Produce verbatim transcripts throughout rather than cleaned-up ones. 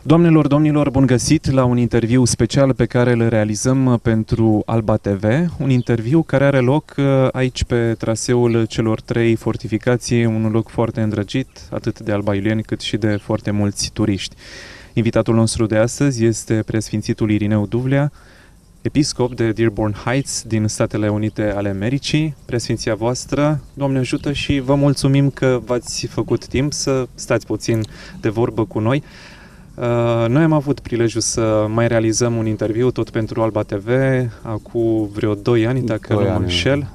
Doamnelor, domnilor, bun găsit la un interviu special pe care îl realizăm pentru Alba T V, un interviu care are loc aici pe traseul celor trei fortificații, un loc foarte îndrăgit, atât de albaiulieni cât și de foarte mulți turiști. Invitatul nostru de astăzi este preasfințitul Irineu Duvlea, episcop de Dearborn Heights din Statele Unite ale Americii. Preasfinția voastră, Doamne ajută, și vă mulțumim că v-ați făcut timp să stați puțin de vorbă cu noi. Noi am avut prilejul să mai realizăm un interviu tot pentru Alba T V acum vreo doi ani, dacă nu mă înșel,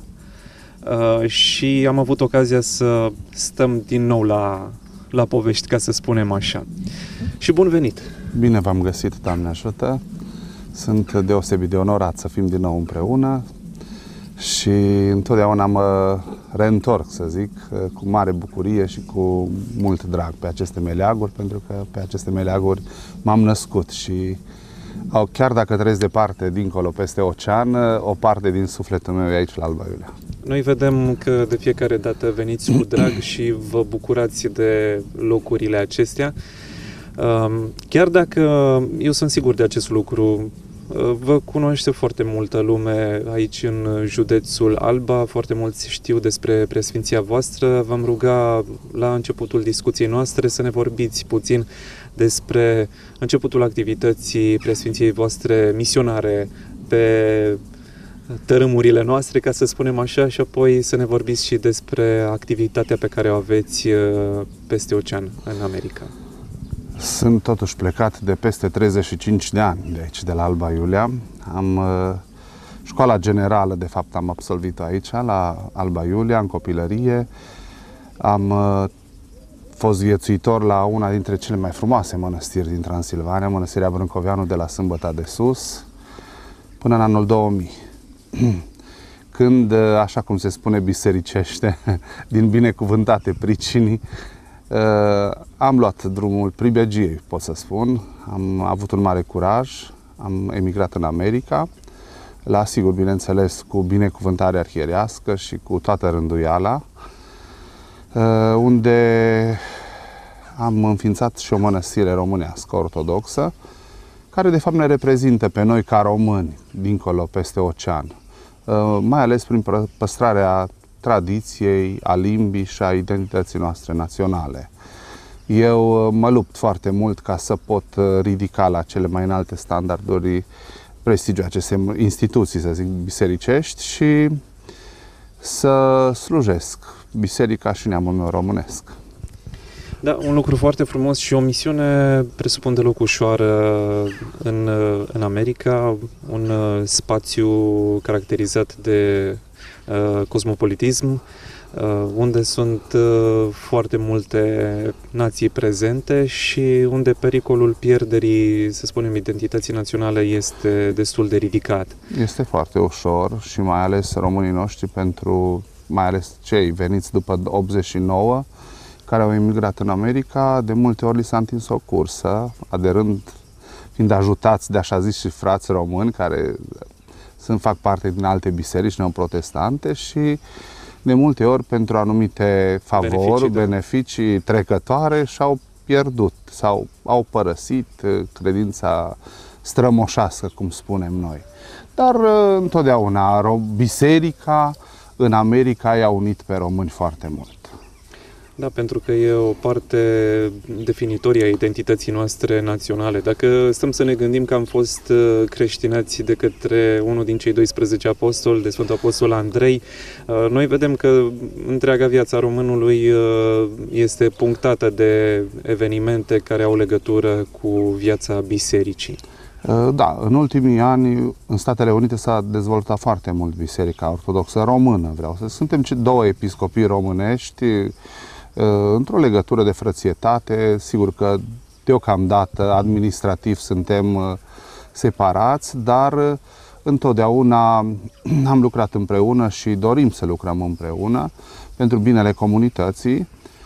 și am avut ocazia să stăm din nou la, la povești, ca să spunem așa. Și bun venit! Bine v-am găsit, Doamne ajută! Sunt deosebit de onorat să fim din nou împreună și întotdeauna mă reîntorc, să zic, cu mare bucurie și cu mult drag pe aceste meleaguri, pentru că pe aceste meleaguri m-am născut și chiar dacă trăiesc departe, dincolo, peste ocean, o parte din sufletul meu e aici la Alba Iulia. Noi vedem că de fiecare dată veniți cu drag și vă bucurați de locurile acestea. Chiar dacă eu sunt sigur de acest lucru, vă cunoaște foarte multă lume aici în județul Alba, foarte mulți știu despre preasfinția voastră. V-am ruga la începutul discuției noastre să ne vorbiți puțin despre începutul activității preasfinției voastre misionare pe tărâmurile noastre, ca să spunem așa, și apoi să ne vorbiți și despre activitatea pe care o aveți peste ocean în America. Sunt totuși plecat de peste treizeci și cinci de ani de aici, de la Alba Iulia. Am uh, școala generală, de fapt, am absolvit-o aici, la Alba Iulia, în copilărie. Am uh, fost viețuitor la una dintre cele mai frumoase mănăstiri din Transilvania, Mănăstirea Brâncoveanu de la Sâmbăta de Sus, până în anul două mii. Când, așa cum se spune bisericește, din binecuvântate pricini, Uh, am luat drumul pribegiei, pot să spun. Am avut un mare curaj, am emigrat în America, la sigur, bineînțeles, cu binecuvântare arhierească și cu toată rânduiala, uh, unde am înființat și o mănăstire românească, ortodoxă, care de fapt ne reprezintă pe noi ca români, dincolo, peste ocean, uh, mai ales prin păstrarea tradiției, a limbii și a identității noastre naționale. Eu mă lupt foarte mult ca să pot ridica la cele mai înalte standarduri prestigiul acestei instituții, să zic, bisericești și să slujesc biserica și neamul meu românesc. Da, un lucru foarte frumos și o misiune, presupun, deloc ușoară în, în America, un spațiu caracterizat de uh, cosmopolitism, uh, unde sunt uh, foarte multe nații prezente și unde pericolul pierderii, să spunem, identității naționale este destul de ridicat. Este foarte ușor și mai ales românii noștri, pentru mai ales cei veniți după optzeci și nouă, care au emigrat în America, de multe ori li s-a întins o cursă, aderând, fiind ajutați de așa zis și frați români, care sunt, fac parte din alte biserici neoprotestante și de multe ori, pentru anumite favori, beneficii, da. beneficii trecătoare, și-au pierdut sau au părăsit credința strămoșească, cum spunem noi. Dar întotdeauna biserica în America i-a unit pe români foarte mult. Da, pentru că e o parte definitorie a identității noastre naționale. Dacă stăm să ne gândim că am fost creștinați de către unul din cei doisprezece apostoli, de Sfântul Apostol Andrei, noi vedem că întreaga viața românului este punctată de evenimente care au legătură cu viața bisericii. Da, în ultimii ani în Statele Unite s-a dezvoltat foarte mult Biserica Ortodoxă Română, vreau să suntem două episcopii românești într-o legătură de frățietate. Sigur că deocamdată administrativ suntem separați, dar întotdeauna am lucrat împreună și dorim să lucrăm împreună pentru binele comunității.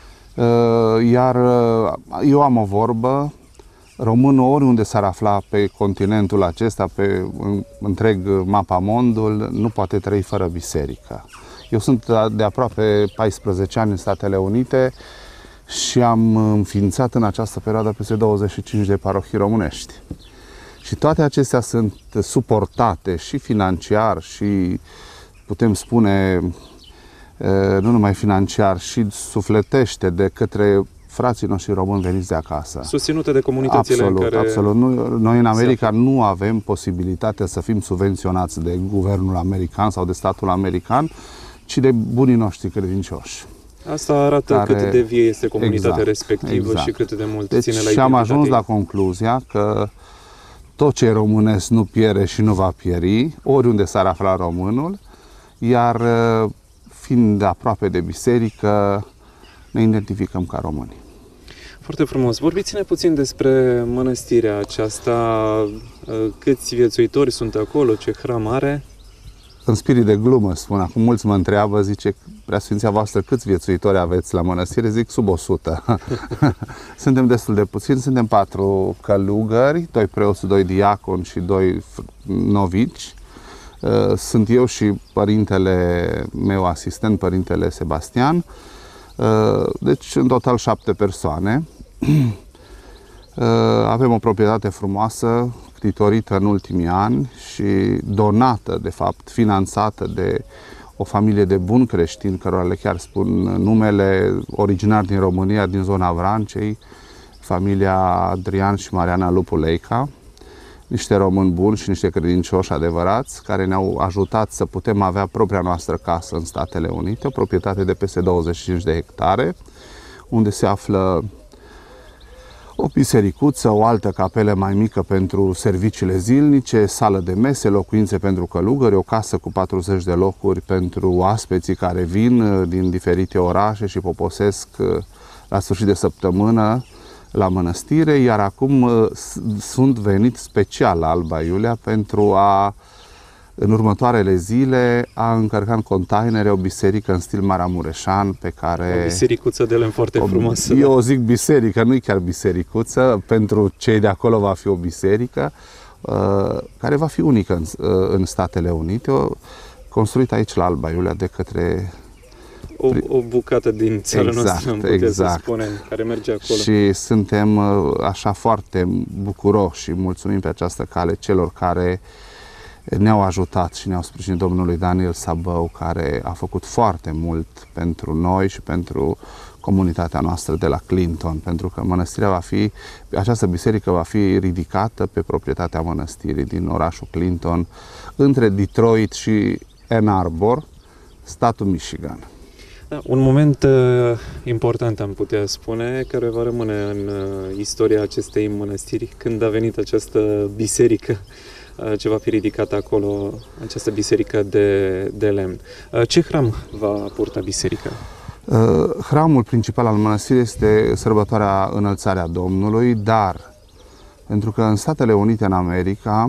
Iar eu am o vorbă: românul, oriunde s-ar afla pe continentul acesta, pe întreg mapamondul, nu poate trăi fără biserică. Eu sunt de aproape paisprezece ani în Statele Unite și am înființat în această perioadă peste douăzeci și cinci de parohii românești. Și toate acestea sunt suportate și financiar și, putem spune, nu numai financiar, și sufletește de către frații noștri români veniți de acasă. Susținute de comunitățile absolut, în care... Absolut. Noi, noi în America nu avem posibilitatea să fim subvenționați de guvernul american sau de statul american, ci de bunii noștri credincioși. Asta arată care... cât de vie este comunitatea exact, respectivă exact. Și cât de mult deci, ține la și am ajuns la concluzia că tot ce e românesc nu pierde și nu va pieri, oriunde s-ar afla românul, iar fiind aproape de biserică, ne identificăm ca români. Foarte frumos. Vorbiți-ne puțin despre mănăstirea aceasta. Câți viețuitori sunt acolo? Ce hram are? În spirit de glumă spun. Acum mulți mă întreabă, zice, Preasfinția voastră, câți viețuitori aveți la mănăstire? Zic, sub o sută. Suntem destul de puțini, suntem patru călugări, doi preoți, doi diaconi și doi novici. Sunt eu și părintele meu asistent, părintele Sebastian. Deci, în total, șapte persoane. Avem o proprietate frumoasă, ctitorită în ultimii ani și donată, de fapt, finanțată de o familie de buni creștini, cărora le chiar spun numele, originari din România, din zona Vrancei, familia Adrian și Mariana Lupu Leica, niște români buni și niște credincioși adevărați, care ne-au ajutat să putem avea propria noastră casă în Statele Unite, o proprietate de peste douăzeci și cinci de hectare, unde se află o bisericuță, o altă capelă mai mică pentru serviciile zilnice, sală de mese, locuințe pentru călugări, o casă cu patruzeci de locuri pentru oaspeții care vin din diferite orașe și poposesc la sfârșit de săptămână la mănăstire, iar acum sunt venit special la Alba Iulia pentru a, în următoarele zile, a încărca în containere o biserică în stil maramureșan pe care... O bisericuță de lemn foarte o, frumoasă. Eu o zic biserică, nu-i chiar bisericuță, pentru cei de acolo va fi o biserică uh, care va fi unică în, uh, în Statele Unite, o, construită aici la Alba Iulia de către... O, o bucată din țara exact, noastră, am putea exact. să spunem, care merge acolo. Și suntem așa foarte bucuroși și mulțumim pe această cale celor care ne-au ajutat și ne-au sprijinit, domnului Daniel Sabău, care a făcut foarte mult pentru noi și pentru comunitatea noastră de la Clinton, pentru că mănăstirea va fi, această biserică va fi ridicată pe proprietatea mănăstirii din orașul Clinton, între Detroit și Ann Arbor, statul Michigan. Da, un moment uh, important, am putea spune, care va rămâne în uh, istoria acestei mănăstiri, când a venit această biserică, uh, ce va fi ridicată acolo, această biserică de, de lemn. Uh, ce hram va purta biserica? Uh, hramul principal al mănăstirii este sărbătoarea Înălțarea Domnului, dar pentru că în Statele Unite, în America,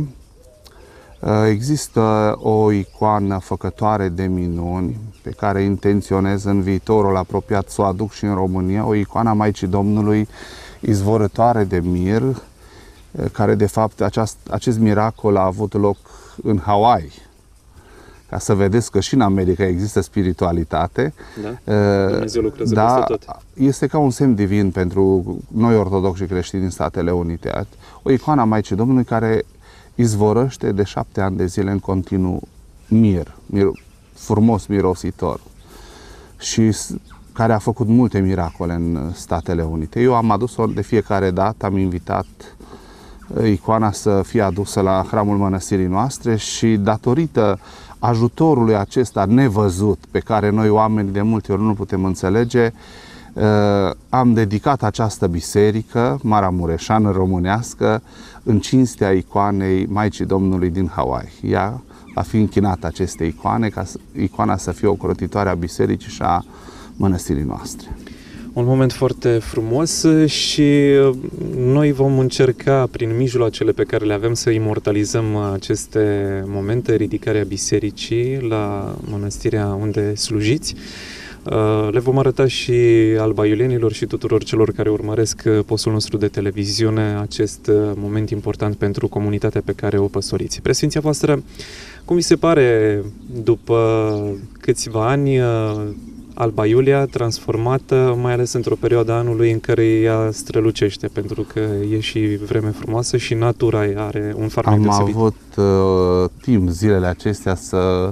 există o icoană făcătoare de minuni pe care intenționez în viitorul apropiat să o aduc și în România, o icoană a Maicii Domnului izvorătoare de mir, care de fapt aceast, acest miracol a avut loc în Hawaii. Ca să vedeți că și în America există spiritualitate. Da, Dumnezeu lucrează da, peste tot. Este ca un semn divin pentru noi ortodoxi și creștini din Statele Unite. O icoană a Maicii Domnului care izvorăște de șapte ani de zile în continuu mir, mir frumos, mirositor și care a făcut multe miracole în Statele Unite. Eu am adus-o de fiecare dată, am invitat icoana să fie adusă la hramul mănăstirii noastre și datorită ajutorului acesta nevăzut, pe care noi oamenii de multe ori nu putem înțelege, am dedicat această biserică maramureșană românească în cinstea icoanei Maicii Domnului din Hawaii. Ea va fi închinată acestei icoane, ca icoana să fie o ocrotitoare a bisericii și a mănăstirii noastre. Un moment foarte frumos și noi vom încerca prin mijloacele pe care le avem să imortalizăm aceste momente, ridicarea bisericii la mănăstirea unde slujiți. Le vom arăta și albaiulienilor și tuturor celor care urmăresc postul nostru de televiziune acest moment important pentru comunitatea pe care o păstoriți. Preasfinția voastră, cum vi se pare, după câțiva ani, Alba Iulia, transformată, mai ales într-o perioadă a anului în care ea strălucește, pentru că e și vreme frumoasă și natura are un farmec Am deosebit. avut uh, timp zilele acestea să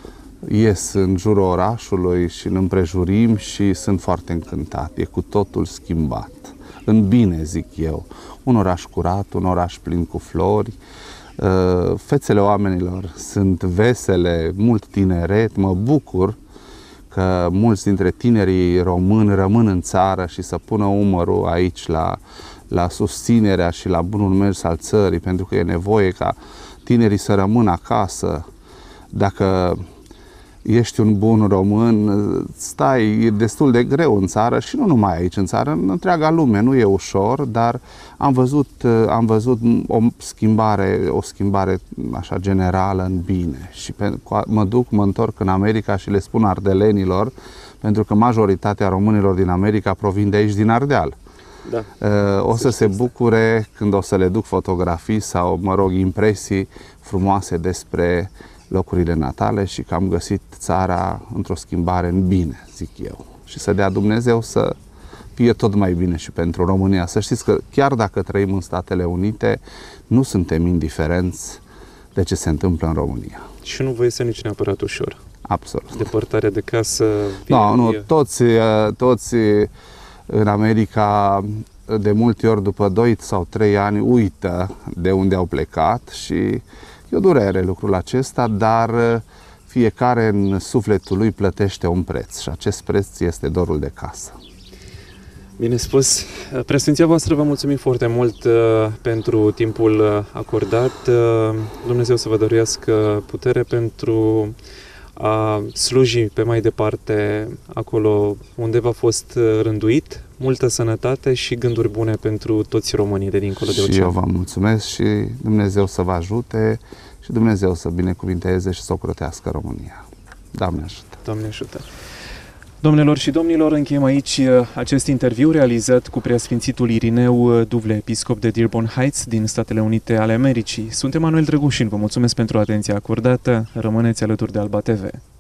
ies în jurul orașului și în împrejurim și sunt foarte încântat. E cu totul schimbat. În bine, zic eu. Un oraș curat, un oraș plin cu flori. Uh, fețele oamenilor sunt vesele, mult tineret. Mă bucur că mulți dintre tinerii români rămân în țară și să pună umărul aici la, la susținerea și la bunul mers al țării, pentru că e nevoie ca tinerii să rămână acasă. Dacă ești un bun român, stai destul de greu în țară și nu numai aici în țară, în întreaga lume, nu e ușor, dar am văzut, am văzut o schimbare, o schimbare așa generală în bine și pe, mă duc, mă întorc în America și le spun ardelenilor, pentru că majoritatea românilor din America provin de aici, din Ardeal. Da. O să se bucure când o să le duc fotografii sau, mă rog, impresii frumoase despre locurile natale și că am găsit țara într-o schimbare în bine, zic eu. Și să dea Dumnezeu să fie tot mai bine și pentru România. Să știți că chiar dacă trăim în Statele Unite, nu suntem indiferenți de ce se întâmplă în România. Și nu vă este nici neapărat ușor. Absolut. Depărtarea de casă. No, nu, toți, toți în America de multe ori după doi sau trei ani uită de unde au plecat și e o durere lucrul acesta, dar fiecare în sufletul lui plătește un preț și acest preț este dorul de casă. Bine spus. Preasfinția voastră, vă mulțumim foarte mult uh, pentru timpul acordat. Uh, Dumnezeu să vă dăruiască putere pentru a sluji pe mai departe acolo unde v-a fost rânduit, multă sănătate și gânduri bune pentru toți românii de dincolo de ocean. Și eu vă mulțumesc și Dumnezeu să vă ajute și Dumnezeu să binecuvinteze și să ocrotească România. Doamne ajută! Doamne ajută! Domnilor și domnilor, încheiem aici acest interviu realizat cu preasfințitul Irineu Duvle, episcop de Dearborn Heights din Statele Unite ale Americii. Sunt Emanuel Drăgușin, vă mulțumesc pentru atenția acordată, rămâneți alături de Alba T V.